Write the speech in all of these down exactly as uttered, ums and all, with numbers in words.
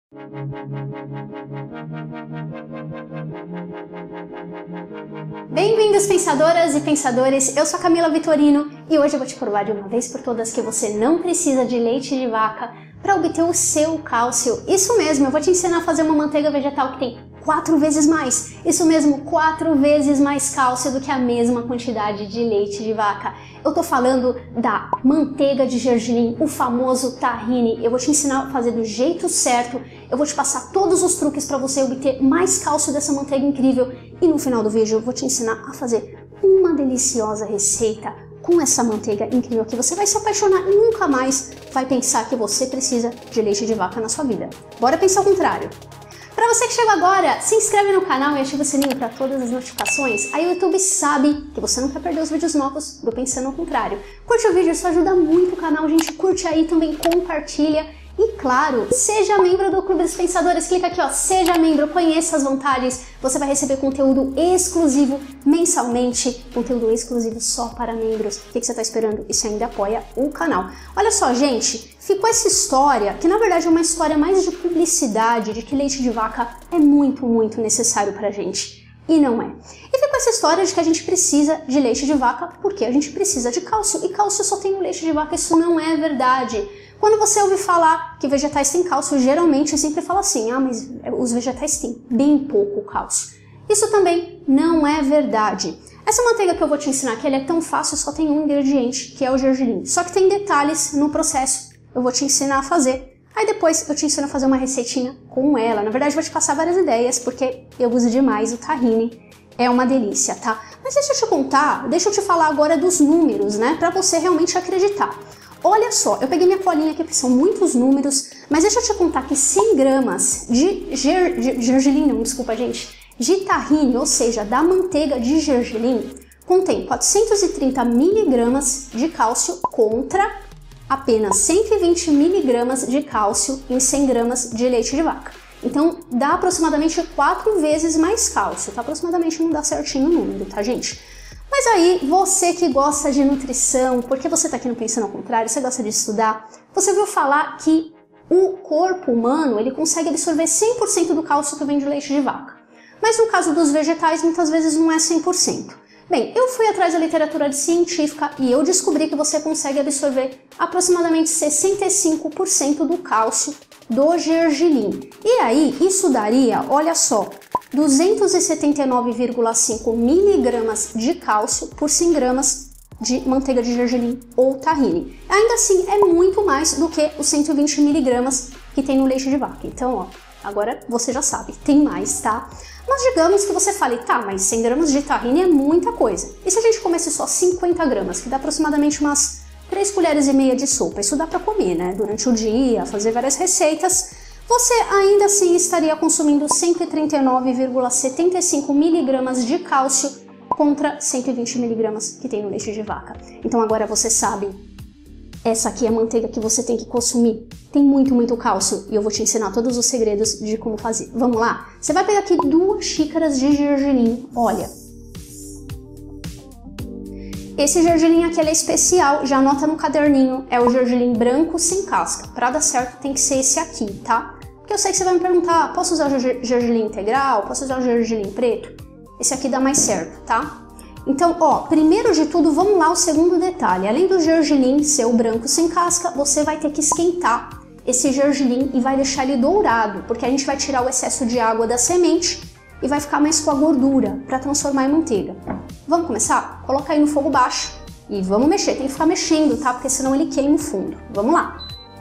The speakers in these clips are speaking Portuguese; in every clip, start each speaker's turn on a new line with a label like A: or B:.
A: Bem-vindos, pensadoras e pensadores, eu sou a Camila Vitorino e hoje eu vou te provar de uma vez por todas que você não precisa de leite de vaca para obter o seu cálcio. Isso mesmo, eu vou te ensinar a fazer uma manteiga vegetal que tem quatro vezes mais, isso mesmo, quatro vezes mais cálcio do que a mesma quantidade de leite de vaca. Eu tô falando da manteiga de gergelim, o famoso tahine. Eu vou te ensinar a fazer do jeito certo, eu vou te passar todos os truques para você obter mais cálcio dessa manteiga incrível e no final do vídeo eu vou te ensinar a fazer uma deliciosa receita com essa manteiga incrível que você vai se apaixonar e nunca mais vai pensar que você precisa de leite de vaca na sua vida. Bora pensar o contrário. Para você que chegou agora, se inscreve no canal e ativa o sininho para todas as notificações. Aí o YouTube sabe que você não quer perder os vídeos novos do Pensando ao Contrário. Curte o vídeo, isso ajuda muito o canal, gente. Curte aí também, compartilha. E claro, seja membro do Clube dos Pensadores. Clica aqui, ó, seja membro, conheça as vantagens. Você vai receber conteúdo exclusivo mensalmente, conteúdo exclusivo só para membros. O que você está esperando? Isso ainda apoia o canal. Olha só, gente, ficou essa história, que na verdade é uma história mais de publicidade, de que leite de vaca é muito, muito necessário pra gente. E não é. E ficou essa história de que a gente precisa de leite de vaca porque a gente precisa de cálcio. E cálcio só tem no leite de vaca, isso não é verdade. Quando você ouve falar que vegetais têm cálcio, geralmente sempre fala assim, ah, mas os vegetais têm bem pouco cálcio. Isso também não é verdade. Essa manteiga que eu vou te ensinar aqui, ela é tão fácil, só tem um ingrediente, que é o gergelim. Só que tem detalhes no processo, eu vou te ensinar a fazer. Aí depois eu te ensino a fazer uma receitinha com ela. Na verdade, eu vou te passar várias ideias, porque eu uso demais o tahine. É uma delícia, tá? Mas deixa eu te contar, deixa eu te falar agora dos números, né? Pra você realmente acreditar. Olha só, eu peguei minha colinha aqui, porque são muitos números, mas deixa eu te contar que cem gramas de ger, ger, gergelim, não, desculpa, gente, de tahine, ou seja, da manteiga de gergelim, contém quatrocentos e trinta miligramas de cálcio contra apenas cento e vinte miligramas de cálcio em cem gramas de leite de vaca. Então, dá aproximadamente quatro vezes mais cálcio, tá? Aproximadamente não dá certinho o número, tá, gente? Mas aí, você que gosta de nutrição, porque você tá aqui no Pensando ao Contrário, você gosta de estudar, você ouviu falar que o corpo humano, ele consegue absorver cem por cento do cálcio que vem de leite de vaca. Mas no caso dos vegetais, muitas vezes não é cem por cento. Bem, eu fui atrás da literatura científica e eu descobri que você consegue absorver aproximadamente sessenta e cinco por cento do cálcio do gergelim. E aí, isso daria, olha só, duzentos e setenta e nove vírgula cinco miligramas de cálcio por cem gramas de manteiga de gergelim ou tahine. Ainda assim, é muito mais do que os cento e vinte miligramas que tem no leite de vaca. Então, ó, agora você já sabe, tem mais, tá? Mas digamos que você fale, tá, mas cem gramas de tahine é muita coisa. E se a gente comesse só cinquenta gramas, que dá aproximadamente umas três colheres e meia de sopa, isso dá pra comer, né? Durante o dia, fazer várias receitas, você ainda assim estaria consumindo cento e trinta e nove vírgula setenta e cinco miligramas de cálcio contra cento e vinte miligramas que tem no leite de vaca. Então agora você sabe, essa aqui é a manteiga que você tem que consumir. Tem muito, muito cálcio e eu vou te ensinar todos os segredos de como fazer. Vamos lá? Você vai pegar aqui duas xícaras de gergelim, olha. Esse gergelim aqui ele é especial, já anota no caderninho, é o gergelim branco sem casca. Para dar certo tem que ser esse aqui, tá? Porque eu sei que você vai me perguntar, posso usar o gergelim integral? Posso usar o gergelim preto? Esse aqui dá mais certo, tá? Então, ó, primeiro de tudo, vamos lá o segundo detalhe. Além do gergelim ser o branco sem casca, você vai ter que esquentar esse gergelim e vai deixar ele dourado, porque a gente vai tirar o excesso de água da semente e vai ficar mais com a gordura para transformar em manteiga. Vamos começar? Coloca aí no fogo baixo e vamos mexer. Tem que ficar mexendo, tá? Porque senão ele queima o fundo. Vamos lá!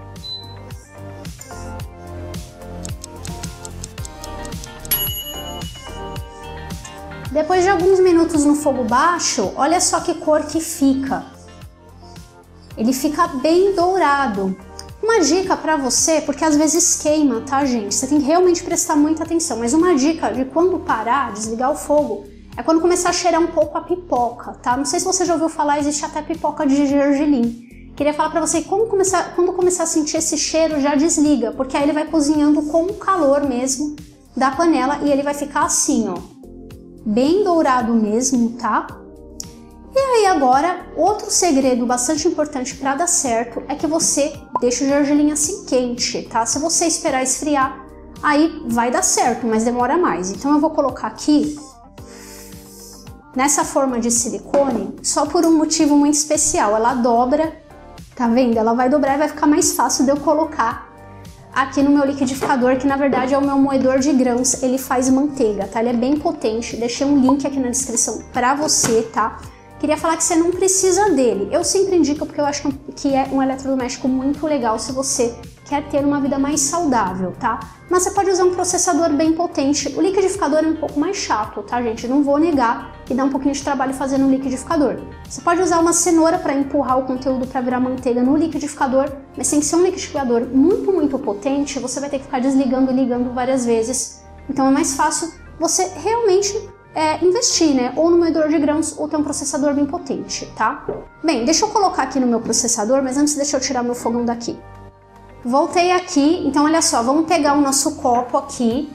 A: Depois de alguns minutos no fogo baixo, olha só que cor que fica. Ele fica bem dourado. Uma dica pra você, porque às vezes queima, tá, gente? Você tem que realmente prestar muita atenção. Mas uma dica de quando parar, desligar o fogo, é quando começar a cheirar um pouco a pipoca, tá? Não sei se você já ouviu falar, existe até pipoca de gergelim. Queria falar pra você que quando começar, quando começar a sentir esse cheiro, já desliga, porque aí ele vai cozinhando com o calor mesmo da panela e ele vai ficar assim, ó. Bem dourado mesmo, tá? E aí agora, outro segredo bastante importante para dar certo é que você deixa o gergelim assim quente, tá? Se você esperar esfriar, aí vai dar certo, mas demora mais. Então eu vou colocar aqui nessa forma de silicone só por um motivo muito especial. Ela dobra, tá vendo? Ela vai dobrar e vai ficar mais fácil de eu colocar aqui no meu liquidificador, que na verdade é o meu moedor de grãos. Ele faz manteiga, tá? Ele é bem potente. Deixei um link aqui na descrição pra você, tá? Queria falar que você não precisa dele. Eu sempre indico porque eu acho que é um eletrodoméstico muito legal se você quer ter uma vida mais saudável, tá? Mas você pode usar um processador bem potente. O liquidificador é um pouco mais chato, tá, gente? Não vou negar que dá um pouquinho de trabalho fazendo um liquidificador. Você pode usar uma cenoura para empurrar o conteúdo para virar manteiga no liquidificador, mas tem que ser um liquidificador muito, muito potente. Você vai ter que ficar desligando e ligando várias vezes. Então é mais fácil você realmente É, investir, né? Ou no moedor de grãos ou ter um processador bem potente, tá? Bem, deixa eu colocar aqui no meu processador, mas antes deixa eu tirar meu fogão daqui. Voltei aqui, então olha só, vamos pegar o nosso copo aqui,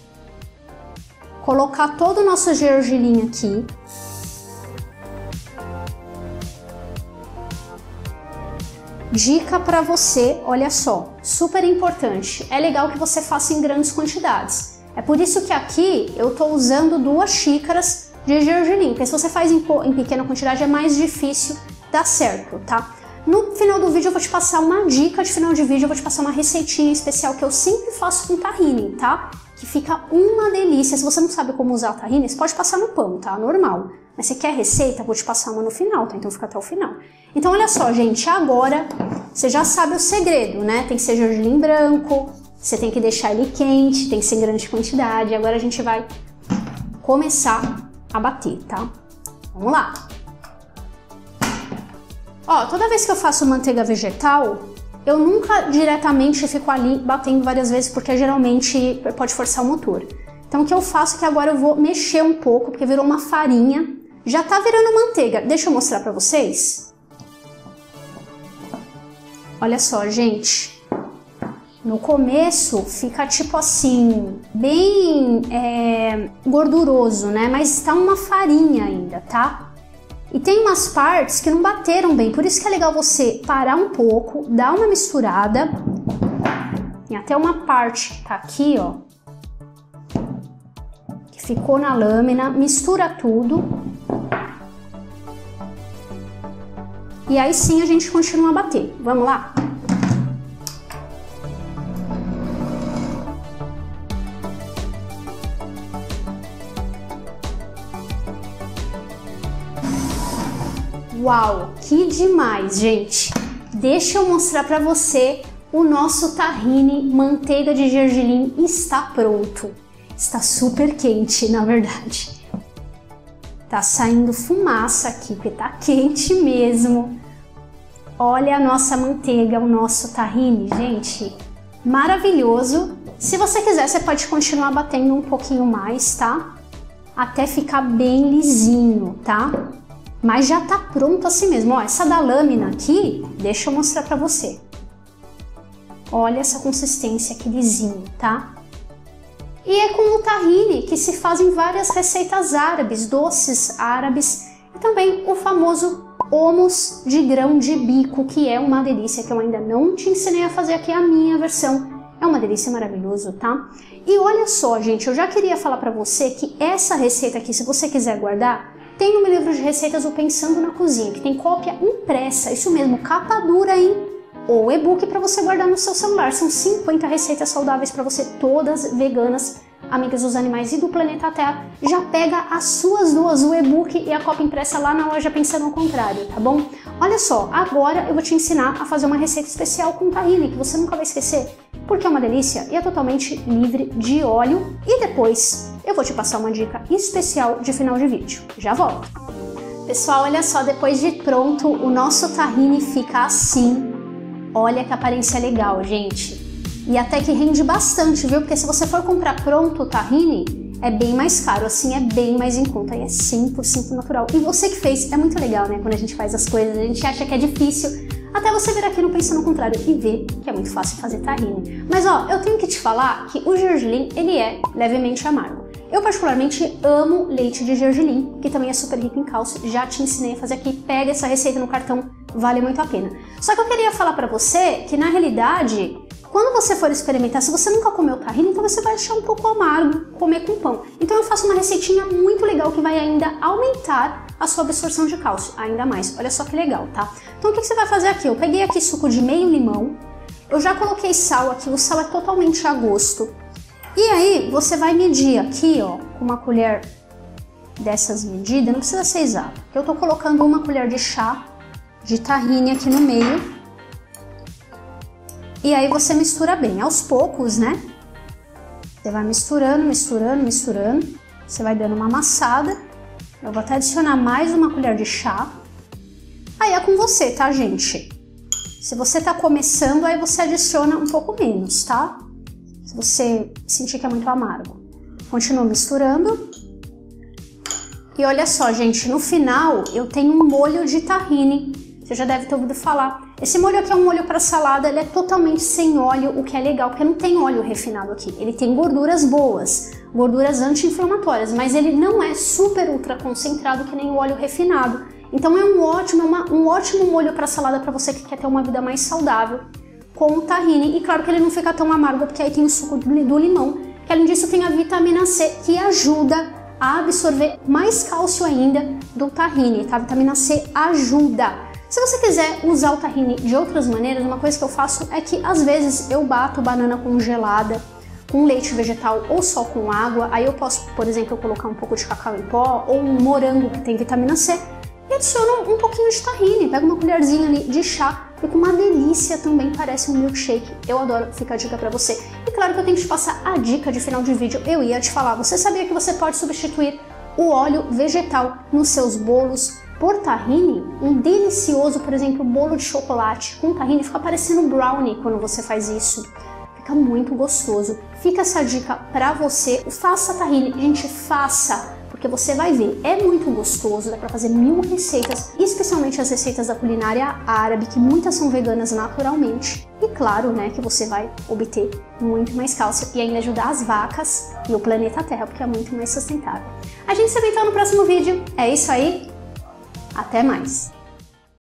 A: colocar todo o nosso gergelim aqui. Dica para você, olha só, super importante, é legal que você faça em grandes quantidades. É por isso que aqui eu tô usando duas xícaras de gergelim, porque se você faz em, em pequena quantidade é mais difícil dar certo, tá? No final do vídeo eu vou te passar uma dica de final de vídeo, eu vou te passar uma receitinha especial que eu sempre faço com tahine, tá? Que fica uma delícia. Se você não sabe como usar o tahine, você pode passar no pão, tá? Normal. Mas se quer receita, eu vou te passar uma no final, tá? Então fica até o final. Então olha só, gente, agora você já sabe o segredo, né? Tem que ser gergelim branco, você tem que deixar ele quente, tem que ser em grande quantidade. Agora a gente vai começar a bater, tá? Vamos lá! Ó, toda vez que eu faço manteiga vegetal, eu nunca diretamente fico ali batendo várias vezes, porque geralmente pode forçar o motor. Então o que eu faço é que agora eu vou mexer um pouco, porque virou uma farinha. Já tá virando manteiga. Deixa eu mostrar pra vocês. Olha só, gente. No começo fica tipo assim, bem é, gorduroso, né? Mas tá uma farinha ainda, tá? E tem umas partes que não bateram bem, por isso que é legal você parar um pouco, dar uma misturada. Tem até uma parte que tá aqui, ó, que ficou na lâmina, mistura tudo. E aí sim a gente continua a bater. Vamos lá? Uau, que demais, gente! Deixa eu mostrar pra você o nosso tahine manteiga de gergelim está pronto. Está super quente, na verdade. Tá saindo fumaça aqui, porque tá quente mesmo. Olha a nossa manteiga, o nosso tahine, gente. Maravilhoso. Se você quiser, você pode continuar batendo um pouquinho mais, tá? Até ficar bem lisinho, tá? Mas já tá pronto assim mesmo. Ó, essa da lâmina aqui, deixa eu mostrar pra você. Olha essa consistência, que lisinho, tá? E é com o tahine que se fazem várias receitas árabes, doces árabes. E também o famoso hummus de grão de bico, que é uma delícia, que eu ainda não te ensinei a fazer aqui, a minha versão. É uma delícia, maravilhoso, tá? E olha só, gente, eu já queria falar pra você que essa receita aqui, se você quiser guardar, tem no meu livro de receitas o Pensando na Cozinha, que tem cópia impressa, isso mesmo, capa dura, hein? Ou e-book para você guardar no seu celular. São cinquenta receitas saudáveis para você, todas veganas, amigas dos animais e do planeta Terra. Já pega as suas duas, o e-book e a cópia impressa lá na loja Pensando ao Contrário, tá bom? Olha só, agora eu vou te ensinar a fazer uma receita especial com tahine, que você nunca vai esquecer, porque é uma delícia e é totalmente livre de óleo. E depois eu vou te passar uma dica especial de final de vídeo. Já volto! Pessoal, olha só, depois de pronto, o nosso tahine fica assim. Olha que aparência legal, gente. E até que rende bastante, viu? Porque se você for comprar pronto o tahine, é bem mais caro, assim é bem mais em conta e é cem por cento natural. E você que fez, é muito legal, né? Quando a gente faz as coisas, a gente acha que é difícil, até você vir aqui no Pensando ao Contrário e ver que é muito fácil fazer tahine. Mas ó, eu tenho que te falar que o gergelim, ele é levemente amargo. Eu particularmente amo leite de gergelim, que também é super rico em cálcio, já te ensinei a fazer aqui, pega essa receita no cartão, vale muito a pena. Só que eu queria falar pra você que na realidade Quando você for experimentar, se você nunca comeu tahine, então você vai achar um pouco amargo comer com pão. Então eu faço uma receitinha muito legal que vai ainda aumentar a sua absorção de cálcio, ainda mais. Olha só que legal, tá? Então o que você vai fazer aqui? Eu peguei aqui suco de meio limão, eu já coloquei sal aqui, o sal é totalmente a gosto. E aí você vai medir aqui, ó, com uma colher dessas medidas, não precisa ser exato, eu tô colocando uma colher de chá de tahine aqui no meio. E aí você mistura bem, aos poucos, né? Você vai misturando, misturando, misturando. Você vai dando uma amassada. Eu vou até adicionar mais uma colher de chá. Aí é com você, tá, gente? Se você tá começando, aí você adiciona um pouco menos, tá? Se você sentir que é muito amargo. Continua misturando. E olha só, gente, no final eu tenho um molho de tahine. Você já deve ter ouvido falar. Esse molho aqui é um molho para salada, ele é totalmente sem óleo, o que é legal, porque não tem óleo refinado aqui. Ele tem gorduras boas, gorduras anti-inflamatórias, mas ele não é super ultra concentrado que nem o óleo refinado. Então é um ótimo, uma, um ótimo molho para salada para você que quer ter uma vida mais saudável com o tahine. E claro que ele não fica tão amargo, porque aí tem o suco do limão, que além disso tem a vitamina C, que ajuda a absorver mais cálcio ainda do tahine, tá? A vitamina C ajuda. Se você quiser usar o tahine de outras maneiras, uma coisa que eu faço é que às vezes eu bato banana congelada com leite vegetal ou só com água, aí eu posso, por exemplo, colocar um pouco de cacau em pó ou um morango que tem vitamina C e adiciono um pouquinho de tahine, pego uma colherzinha ali de chá, fica uma delícia também, parece um milkshake, eu adoro, fica a dica pra você. E claro que eu tenho que te passar a dica de final de vídeo, eu ia te falar, você sabia que você pode substituir o óleo vegetal nos seus bolos por tahine? Um delicioso, por exemplo, bolo de chocolate com tahine fica parecendo brownie quando você faz isso. Fica muito gostoso. Fica essa dica pra você. Faça tahine, gente, faça, porque você vai ver, é muito gostoso, dá pra fazer mil receitas, especialmente as receitas da culinária árabe, que muitas são veganas naturalmente. E claro, né, que você vai obter muito mais cálcio e ainda ajudar as vacas e o planeta Terra, porque é muito mais sustentável. A gente se vê então no próximo vídeo. É isso aí. Até mais!